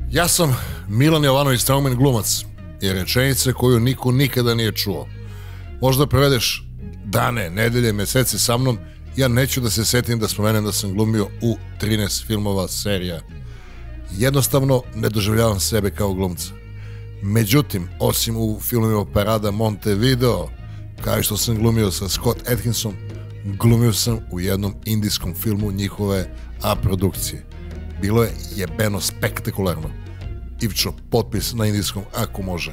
Ja sam Milan Jovanović, strongman glumac, je rečenica koju niko nikada nije čuo. Možda provedeš dane, nedelje, mesece sa mnom, ja neću da se setim da spomenem da sam glumio u 13 filmova, serija. Jednostavno ne doživljavam sebe kao glumca. Međutim, osim u filmovima Parada Montevideo, kao što sam glumio sa Scott Adkinsom, glumio sam u jednom indijskom filmu njihove A-produkcije. Bilo je jebeno spektakularno. Ivčo, potpis na indijskom ako može.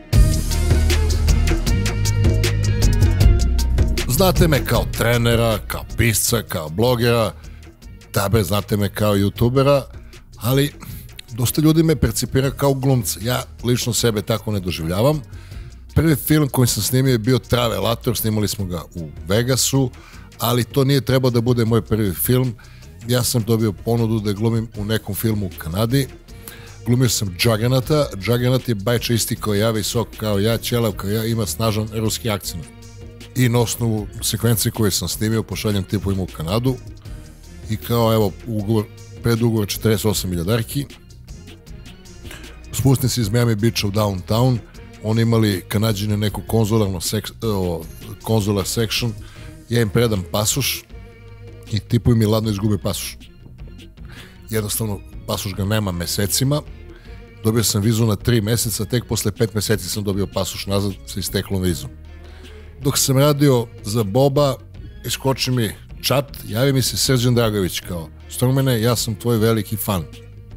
Znate me kao trenera, kao pisca, kao blogera, tabe znate me kao youtubera, ali dosta ljudi me percipira kao glumca. Ja lično sebe tako ne doživljavam. Prvi film koji sam snimio je bio Travelator, snimali smo ga u Vegasu, ali to nije trebao da bude moj prvi film. Ja sam dobio ponudu da glumim u nekom filmu u Kanadi. Glumio sam Juggernauta. Juggernaut je bajča isti kao ja, visok kao ja, ćelav kao ja, ima snažan ruski akcent. I na osnovu sekvencije koje sam snimio pošaljem tipovima u Kanadu i kao evo predugovor 48.000 darki. Spustim se iz Miami Beacha u downtown. Oni imali Kanadžine neku konzular section. Ja im predam pasoš i tipovi mi ladno izgube pasoš. Jednostavno pasoš ga nema mesecima. Dobio sam vizu na 3 meseca, tek posle 5 meseci sam dobio pasoš nazad sa isteklom vizom. Dok sam radio za Boba, iskoči mi chat, javi mi se Srđan Dragović kao strongmane, ja sam tvoj veliki fan.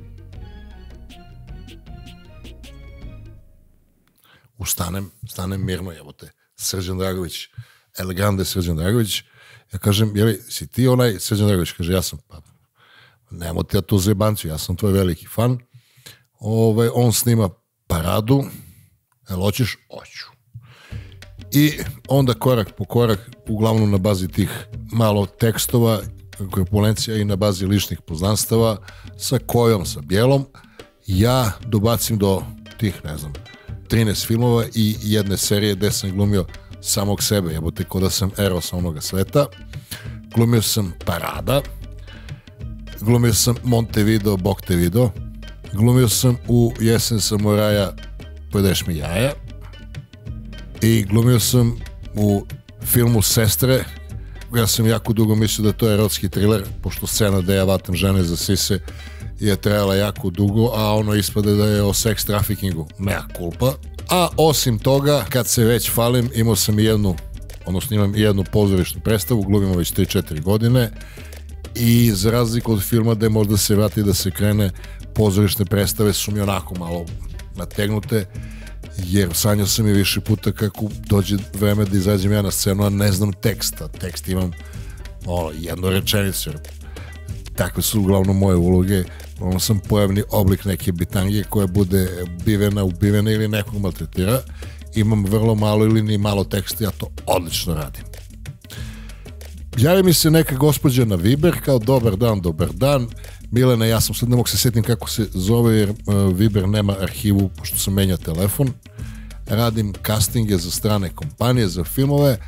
Stanem mirno, jebote. Srđan Dragović, elegante Srđan Dragović. Ja kažem, jeli, si ti onaj Srđan Dragović? Kaže, ja sam, pa nemo ti ja tu zebancu, ja sam tvoj veliki fan. On snima Paradu. Jel hoćeš? Hoću. I onda korak po korak, uglavnom na bazi tih malo tekstova, korpulencija i na bazi ličnih poznanstava, sa Kojom, sa Bjelom, ja dobacim do tih, ne znam, 13 filmova i jedne serije gde sam glumio samog sebe, jebote, ko da sam ero sa onoga sveta. Glumio sam Parada, glumio sam Montevideo, Bog te video, glumio sam u Jesen samuraja, Pojedeš mi jaja, i glumio sam u filmu Sestre. Ja sam jako dugo mislio da to je erotski thriller, pošto scena da ja vatam žene za sise je trajala jako dugo, a ono ispade da je o seks trafikingu. Mea culpa. A osim toga, kad se već falim, imao sam imam jednu pozorišnu predstavu, glumimo već 3-4 godine i za razliku od filma gde možda se vrati da se krene, pozorišne predstave su mi onako malo nategnute, jer sanjao sam i više puta kako dođe vreme da izađem ja na scenu, a ne znam teksta. Tekst imam jednu rečenicu. Takve su uglavnom moje uloge. Ono sam pojavni oblik neke bitange koja bude ubivena ili nekog maltretira. Imam vrlo malo ili ni malo teksta, ja to odlično radim. Javi mi se neka gospođa na Viber kao dobar dan. Milena, ja sam sad ne mogu se sjetim kako se zove jer Viber nema arhivu pošto sam menjao telefon. Radim castinge za strane kompanije, za filmove.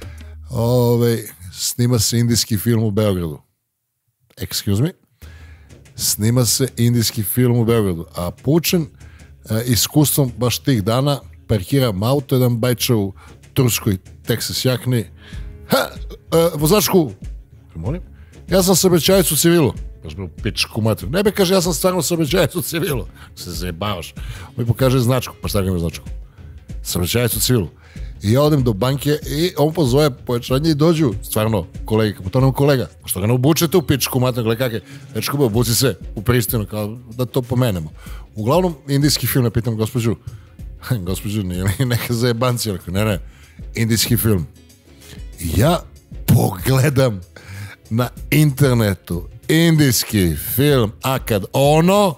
Snima se indijski film u Beogradu. Excuse me. Snima se indijski film u Beogradu. A poučen iskustvom baš tih dana parkiram auto, jedan bajča u turskoj Texas jakni. Vozačku! Molim? Ja sam saobraćajac u civilu. Baš me u pičku materiju. Ne be kaže, ja sam stvarno saobraćajac u civilu. Se zajebavaš. On mi pokaže značku. Pa šta ga ima značku? Saobraćajac u civilu. I ja odem do banke i on pozove pojačanje i dođu, stvarno, kolega, pa to nam kolega. Pa što ga ne obučete u pičku materiju? Gledaj kak je. Dečko be, obuci se u pristojno, kao da to pomenemo. Uglavnom, indijski film, ne pitam gospođu, nije li neka zajebancija? Ne, indijski film. I ja pogledam na internetu indijski film, a kad ono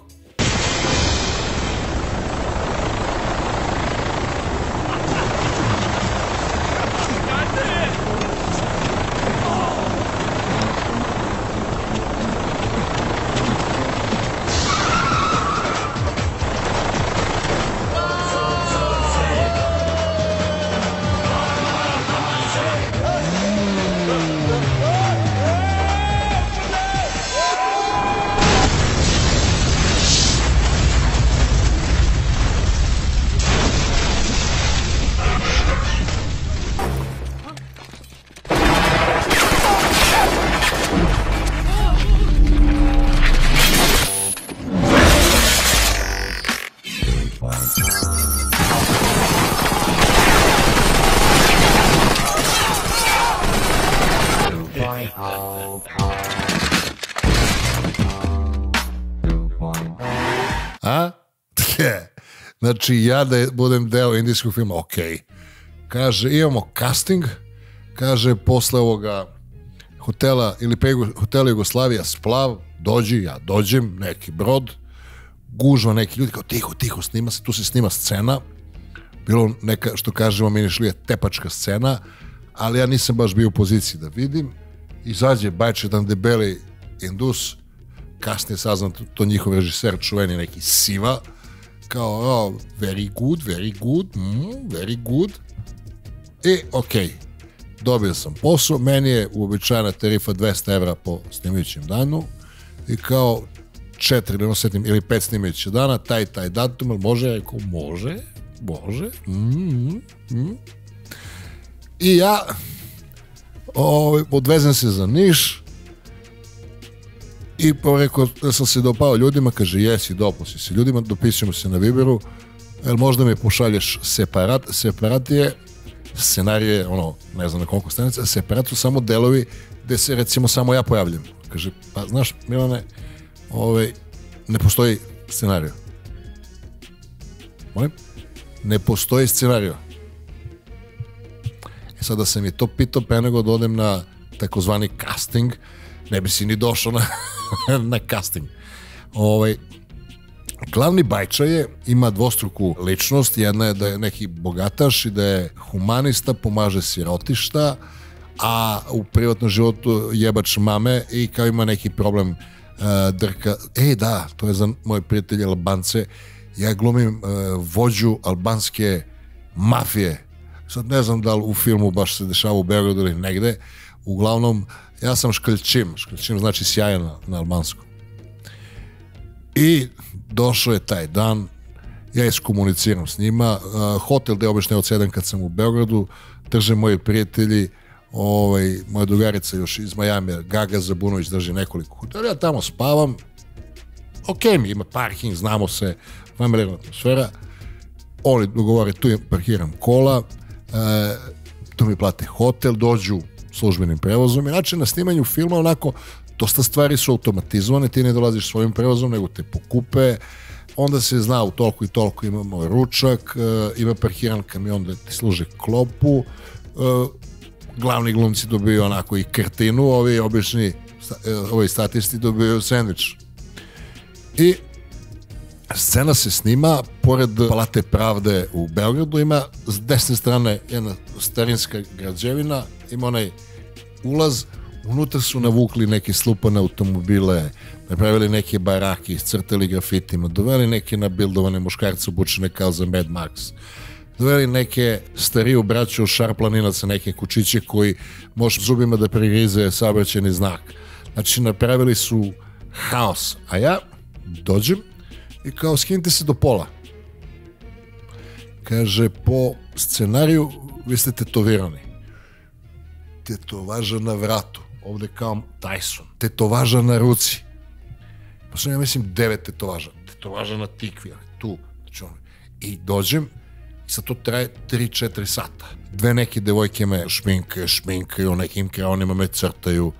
A? Znači, ja da budem deo indijskog filma, okej. Kaže, imamo casting, kaže, posle ovoga hotela ili hotela Jugoslavija Splav, dođi, ja dođem, neki brod, gužva neki ljudi, kao tiho, snima se, tu se snima scena, bilo neka, što kažemo, mi nišli tepačka scena, ali ja nisam baš bio u poziciji da vidim, izađe Bajče jedan debeli Indus, kasnije saznam to njihov režiser, čuveni neki Siva, kao, very good, i okej. Dobio sam posao, meni je uobičajena tarifa 200 evra po snimajućem danu i kao 4 ili 5 snimajućih dana, taj datum, može? Ja rekao, može. I ja odvezem se za Niš i rekao da sam se dopao ljudima, kaže, jesi, dopao si se ljudima, dopisujemo se na Viberu, jel možda mi pošalješ separat je scenarije, ne znam na koliko stranica, separat su samo delovi gde se recimo samo ja pojavljam. Kaže, pa znaš, Milane, ne postoji scenariju. Molim? Ne postoji scenariju. Sada sam je to pitao pre nego da odem na takozvani casting, ne bi si ni došao na casting. Glavni Bajča ima dvostruku ličnost, jedna je da je neki bogataš i da je humanista, pomaže sirotišta, a u privatnom životu jebač mame i kao ima neki problem drka. Da, to je za moje prijatelje Albance, ja glumim vođu albanske mafije. Sad ne znam da li u filmu baš se dešava u Beogradu ili negde, uglavnom ja sam škaljčim znači sjajan na albanskom. I došao je taj dan, ja iskomuniciram s njima, hotel gde obično odsedam kad sam u Beogradu, drže moji prijatelji, moja drugarica još iz Majamija, Gaga Zabunović drži nekoliko hotela, ja tamo spavam, mi ima parking, znamo se, familijarna atmosfera, oni dogovore, tu parkiram kola, tu mi plate hotel, dođu službenim prevozom, inače na snimanju filma onako dosta stvari su automatizovane, ti ne dolaziš svojim prevozom, nego te pokupe, onda se zna u toliko i toliko imamo ručak, ima parkiran kamion da ti služe klopu, glavni glumci dobiju onako i kartinu, ovi statisti dobiju sandvič. I scena se snima pored Palate Pravde u Beogradu, ima s desne strane jedna starinska građevina, ima onaj ulaz, unutra su navukli neke slupane automobile, napravili neke barake, iscrtali grafitima, doveli neke nabildovane muškarce obučene kao za Mad Max, doveli neke stariju braću šarplaninaca, neke kučiće koji može zubima da prigrize saobraćajni znak. Znači, napravili su haos, a ja dođem i kao skinite se do pola. Kaže, po scenariju vi ste tetovirani. Tetovaža na vratu, ovde kao Tyson. Tetovaža na ruci. Pa sam ja mislim 9 tetovaža. Tetovaža na tikvi, tu. I dođem i sad to traje 3-4 sata. Dve neke devojke me šminkaju, nekim kreonima me crtaju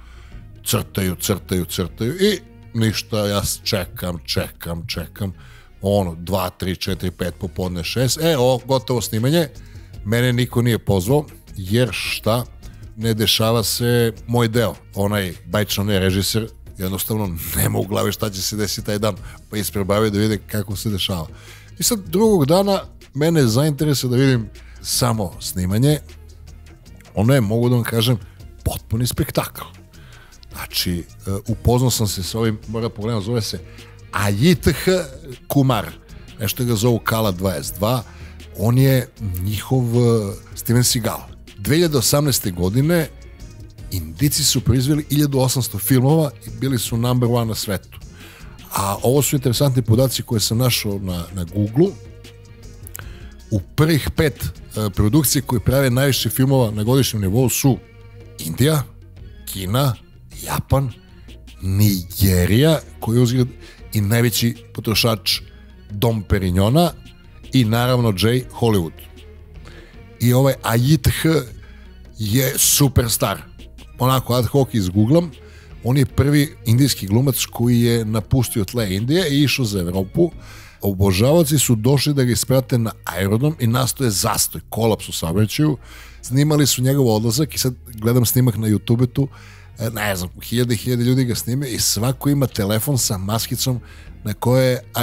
i ništa, ja čekam. 2, 3, 4, 5 popodne 6. Gotovo snimanje. Mene niko nije pozvao, jer šta? Ne dešava se moj deo. Onaj Bajčan je režiser, jednostavno nema u glavi šta će se desiti taj dan, pa isprebavi da vide kako se dešava. I sad drugog dana mene zainteresuje da vidim samo snimanje. Ono je, mogu da vam kažem, potpuni spektakl. Znači, upoznao sam se s ovim, moram pogledati, zove se Ajith Kumar, nešto ga zovu Kala 22, on je njihov Steven Seagal. 2018. godine Indici su proizveli 1800 filmova i bili su number one na svetu. A ovo su interesantni podaci koje sam našao na Google-u. U prvih 5 produkcije koje prave najviše filmova na godišnjem nivou su Indija, Kina, Japan, Nigerija, koji je uzgled i najveći potrošač Dom Perignona i naravno J. Hollywood. I ovaj Ajith je superstar. Onako ad hoc izgooglam, on je prvi indijski glumac koji je napustio tle Indije i išao za Evropu, obožavaoci su došli da ga isprate na aerodrom i nastoje zastoj, kolaps u saobraćaju. Snimali su njegov odlazak i sad gledam snimak na YouTube-u, ne znam, hiljade ljudi ga snime i svako ima telefon sa maskicom na koje je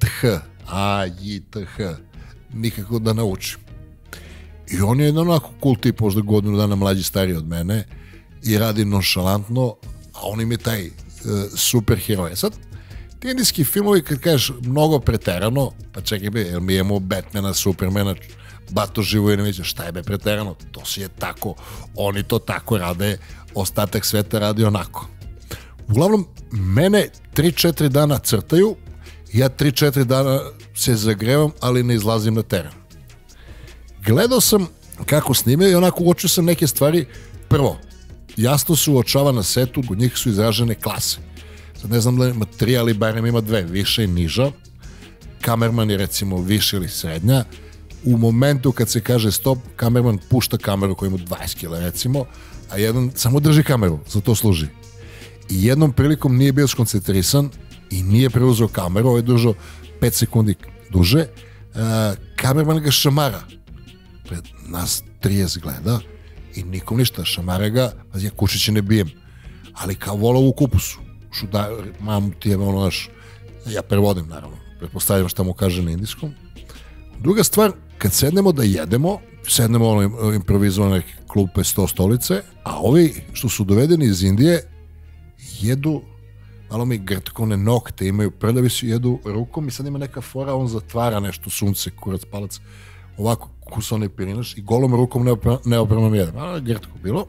AJTH, nikako da naučim. I on je onako cool tip, možda godinu dana mlađi, stariji od mene i radi nonšalantno, a on im je taj super heroj. Sad, ti indijski filmovi, kad kažeš mnogo preterano, pa čekaj be, jer mi imamo Batmana, Supermana, Bato Živojinovića, šta je be preterano? To si je tako, oni to tako rade, ostatak sveta radi onako. Uglavnom, mene 3-4 dana crtaju, ja 3-4 dana se zagrevam, ali ne izlazim na teren. Gledao sam kako snimaju i onako uočio sam neke stvari. Prvo, jasno se uočava na setu, kod njih su izražene klase. Sad ne znam da ima 3, ali barem ima 2, više i niža. Kamerman je recimo više ili srednja. U momentu kad se kaže stop, kamerman pušta kameru koja ima 20 kg recimo, a jedan samo drži kameru, za to služi. I jednom prilikom nije bio skoncentrisan i nije preuzeo kameru, ovaj je držao 5 sekundi duže, kamerman ga šamara. Pred nas 30 gleda i nikom ništa, šamara ga, pa ja kučiće ne bijem, ali kao volov u kupusu. Mam ti je ono naš, ja prevodim naravno, pretpostavljam šta mu kaže na indijskom. Druga stvar, kad sednemo da jedemo, sednemo ono improvizovane klupe 100 stolice, a ovi što su dovedeni iz Indije jedu, malo mi grtkone nokte imaju, prljavi su, jedu rukom i sad ima neka fora, on zatvara nešto, sunce, kurac, palac, ovako kusone pirinaš i golom rukom neopremnom jedem. Grtko bilo.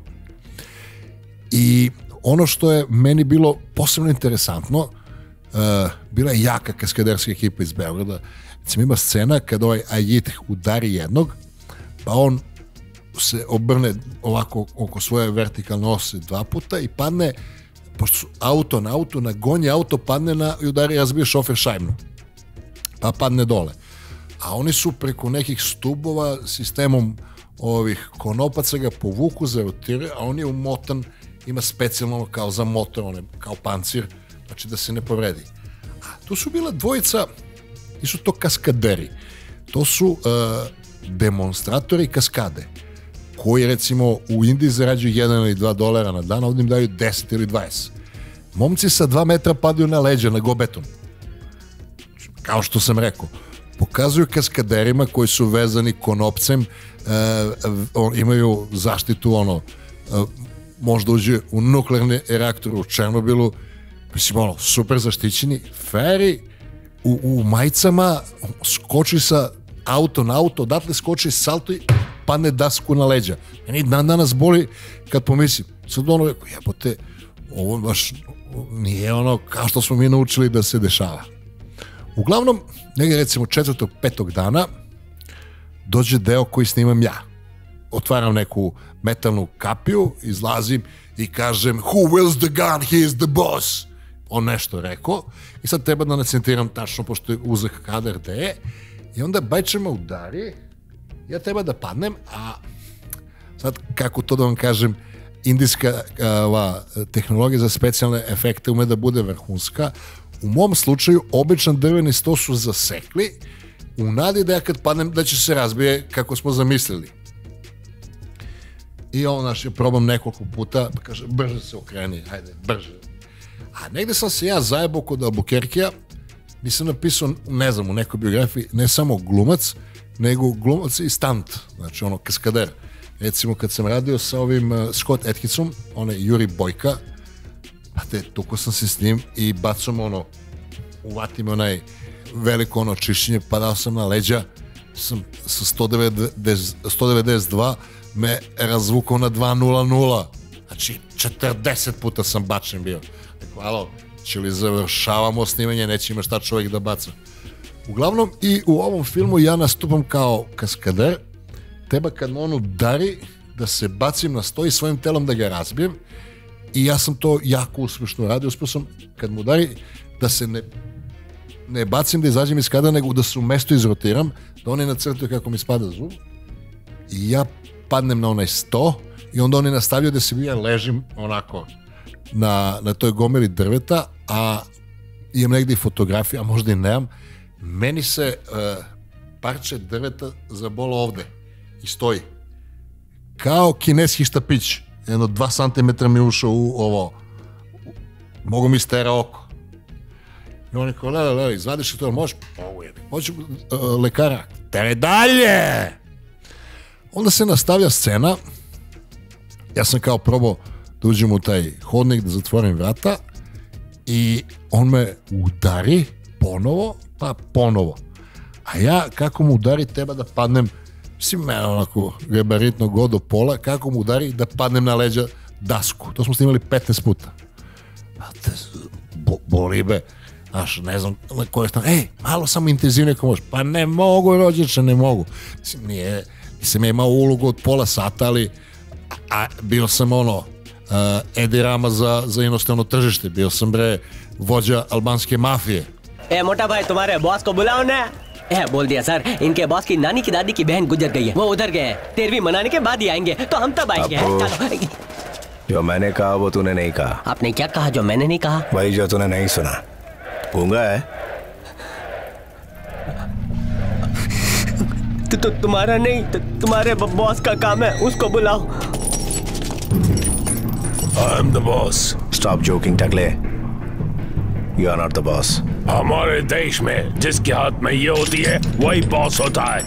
I ono što je meni bilo posebno interesantno, bila je jaka kaskaderska ekipa iz Beograda. Recimo ima scena kada ovaj Ajit udari jednog, pa on se obrne ovako oko svoje vertikalne ose 2 puta i padne, pošto su auto na auto, nagonje auto, padne i udari, razbije šofer šajbnu. Pa padne dole. A oni su preko nekih stubova sistemom ovih konopaca ga povuku, zarotiraju, a on je umotan, ima specijalno kao za motor, on je kao pancir, znači da se ne povredi. A tu su bila dvojica, nisu to kaskaderi, to su demonstratori kaskade, koji recimo u Indiji zarađuju $1 ili $2 na dan, a ovdje im daju 10 ili 20. Momci sa 2 metra padaju na leđa, na gobeton. Kao što sam rekao, pokazuju kaskaderima koji su vezani konopcem, imaju zaštitu, možda uđe u nuklearni reaktor u Černobilu, mislim, super zaštićeni, feri, u majicama, skoči sa auto na auto, odatle skoči, salto i padne dasku na leđa. Meni dan danas boli kad pomislim, sad rekao, jebote, ovo baš nije kao što smo mi naučili da se dešava. Uglavnom, negdje recimo 4. 5. dana dođe deo koji snimam ja. Otvaram neku metalnu kapiju, izlazim i kažem who wills the gun, he is the boss. On nešto rekao i sad treba da nacentiram tačno, pošto je uzak kadar gde je, i onda bajčema udari, ja treba da padnem, a sad kako to da vam kažem, indijska tehnologija za specijalne efekte ume da bude vrhunska. U mom slučaju, običan drveni sto su zasekli u nadi da ja kad padnem da će se razbije kako smo zamislili. I je probam nekoliko puta, pa kaže, brže se okreni, hajde, brže. A negde sam se ja zajebao kod Albuquerquea, nisam napisao, ne znam, u nekoj biografiji, ne samo glumac, nego glumac i stunt, znači kaskader. Recimo, kad sam radio sa ovim Scott Atkinsom, Juri Bojka, tuko sam se s njim i bacom uvatim veliko čišćenje, padao sam na leđa, sam sa 192 me razvukao na 2.00, znači 40 puta sam bačen bio. Rekao, alo, će li završavamo snimanje, neće ima šta čovjek da baca. Uglavnom, i u ovom filmu ja nastupam kao kaskader, treba kad me on udari, da se bacim na sto i svojim telom da ga razbijem, i ja sam to jako uspešno radio, uspio sam kad mu udari da se ne bacim da izađem iz kadra, nego da se u mestu izrotiram, da oni nacrtaju kako mi spada zub i ja padnem na onaj sto i onda oni nastavljaju da se ja ležim onako na toj gomeli drveta, a imam negdje i fotografije, a možda i nemam, meni se parče drveta zabolo ovde i stoji. Kao kineski štapić. Jedno 2 cm mi ušao u ovo. Mogu mi stera oko. I on je kao, le, izvadiš li to, možeš? Hoću lekara. Tere dalje! Onda se nastavlja scena. Ja sam kao probao da uđem u taj hodnik, da zatvorim vrata i on me udari ponovo, pa ponovo. A ja, kako mu udari, treba da padnem, mislim, mene onako gabaritno go do pola, kako mu udari da padnem na leđa dasku. To smo snimali 15 puta. Boli be. Znaš, ne znam na koje stan. Malo samo intenzivnije ako možeš. Pa ne mogu, rođeče, ne mogu. Mislim, nisam imao ulogu od pola sata, ali bio sam Edi Rama za inostrano tržište. Bio sam, vođa albanske mafije. मोटा भाई तुम्हारे बॉस को बुलाओ ना। बोल दिया सर, इनके बॉस की नानी की दादी की बहन गुजर गई है, वो उधर गए हैं। 13वीं मनाने के बाद ही आएंगे, तो हम तब आएंगे। चलो। जो मैंने कहा वो तूने नहीं कहा। आपने क्या कहा जो मैंने नहीं कहा? वही जो तूने नहीं सुना। गूंगा है? तो तुम्हारा नहीं, तुम्हारे बॉस का काम है, उसको बुलाओ। I'm the boss. Stop joking, Takle. You are not the boss. हमारे देश में जिसके हाथ में ये होती है वही बॉस होता है।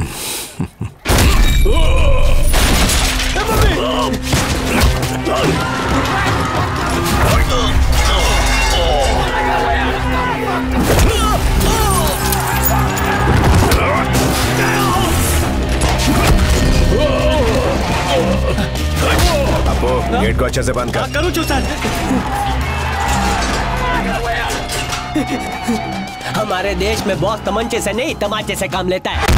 अपो, गेट को अच्छे से बंद कर। करूँ सर। हमारे देश में बॉस तमंचे से नहीं तमाचे से काम लेता है।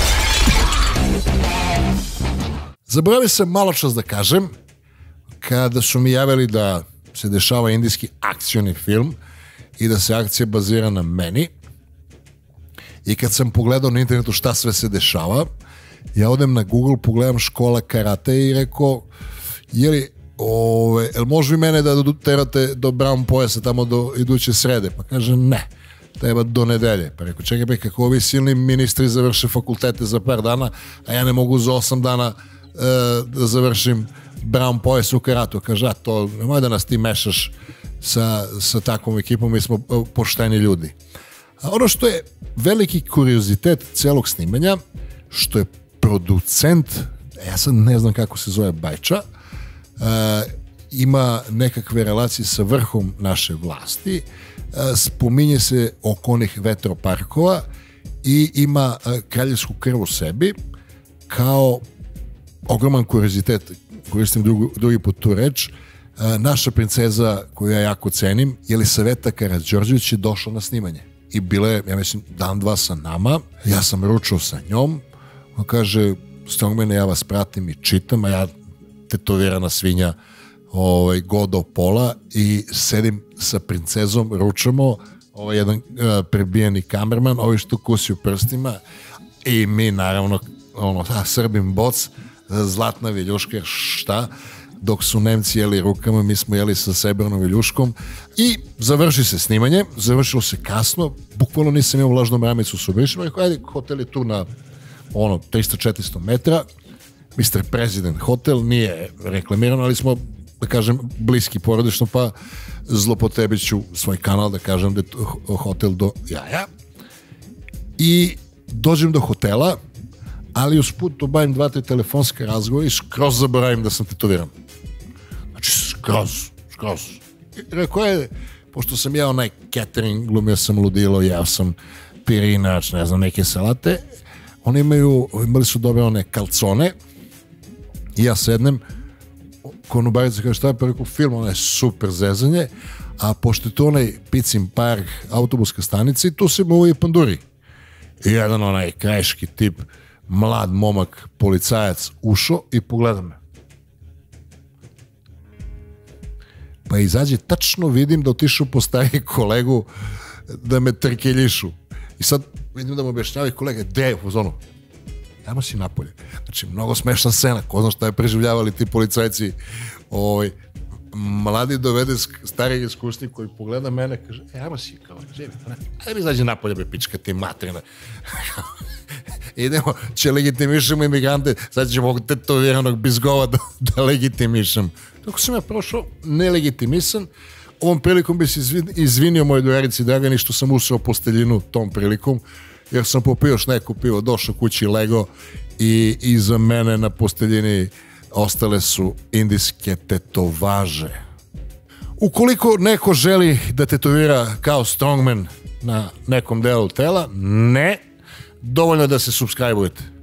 Zaboravio sam malo čas da kažem, kada su mi javili da se dešava indijski akcioni film i da se akcija bazira na meni, i kad sam pogledao na internetu šta sve se dešava, ja odem na Google, pogledam škola karate i rekao, jel može vi mene da terate do brown pojasa tamo do iduće srede? Pa kaže ne, treba do nedelje. Pa rekao, čekaj, kako ovi silni ministri završe fakultete za par dana, a ja ne mogu za 8 dana da završim brown pojas u karatu. Kaže, to nemoj da nas ti mešaš sa takvom ekipom, mi smo pošteni ljudi. A ono što je veliki kuriozitet celog snimanja, što je producent, ja sad ne znam kako se zove Bajča, ima nekakve relacije sa vrhom naše vlasti, spominje se oko onih vetroparkova i ima kraljevsku krv u sebi, kao ogroman kuriozitet, koristim drugi put tu reč, naša princeza, koju ja jako cenim, Jelisaveta Karađorđević, je došla na snimanje. I bila je, ja mislim, dan, dva sa nama, ja sam ručao sa njom, on kaže, Strongmane, ja vas pratim i čitam, a ja tetovirana svinja go do pola i sedim sa princezom, ručamo, jedan prebijeni kamerman, što kusi u prstima i mi naravno Srbim boc, zlatna viljuška, šta, dok su Nemci jeli rukama, mi smo jeli sa srebrnom viljuškom i završi se snimanje, završilo se kasno, bukvalno nisam imao vlažnu mramicu s obrišima, rekao, ajde, hotel je tu na 300-400 metra, Mr. President hotel, nije reklamirano, ali smo, da kažem, bliski porodično, pa zlopotrebit ću svoj kanal da kažem da je hotel do jaja. I dođem do hotela, ali usput obavim 2-3 telefonske razgovore i skroz zaboravim da sam tetoviran. Znači, skroz. I rekao je, pošto sam ja onaj catering, glumio sam ludilo, jeo sam pirinač, ne znam, neke salate, oni imali su dobre one kalcone i ja sednem, konobarica kaže šta je, pa rekao film, ono je super zezanje, a pošto je to onaj Picin park, autobuska stanica, i tu se mu i panduri. I jedan onaj krajiški tip, mlad momak, policajac, ušao i pogleda me. Pa izađe, tačno vidim da otišu po stariji kolegu da me trkeljišu. I sad vidim da mu objašnjavaju kolega, gde je u zonu? Ajmo si napolje. Znači, mnogo smešna scena, ko zna šta je preživljavali ti policajci mladi dovede starijeg iskusnik koji pogleda mene, kaže, ajmo si, kao, živi, ajde mi izađi napolje, be pička ti materina. Idemo, će legitimišemo imigrante, sad ćemo ovog tetoviranog bizgova da legitimišem. Tako sam ja prošao nelegitimisan. Ovom prilikom bi se izvinio moj drugarici Dragani što sam usao posteljinu tom prilikom, jer sam popio još neko pivo, došao kući, lego i iza mene na posteljini ostale su indijske tetovaže. Ukoliko neko želi da tetovira kao strongman na nekom delu tela, ne, dovoljno da se subscribe-ujete.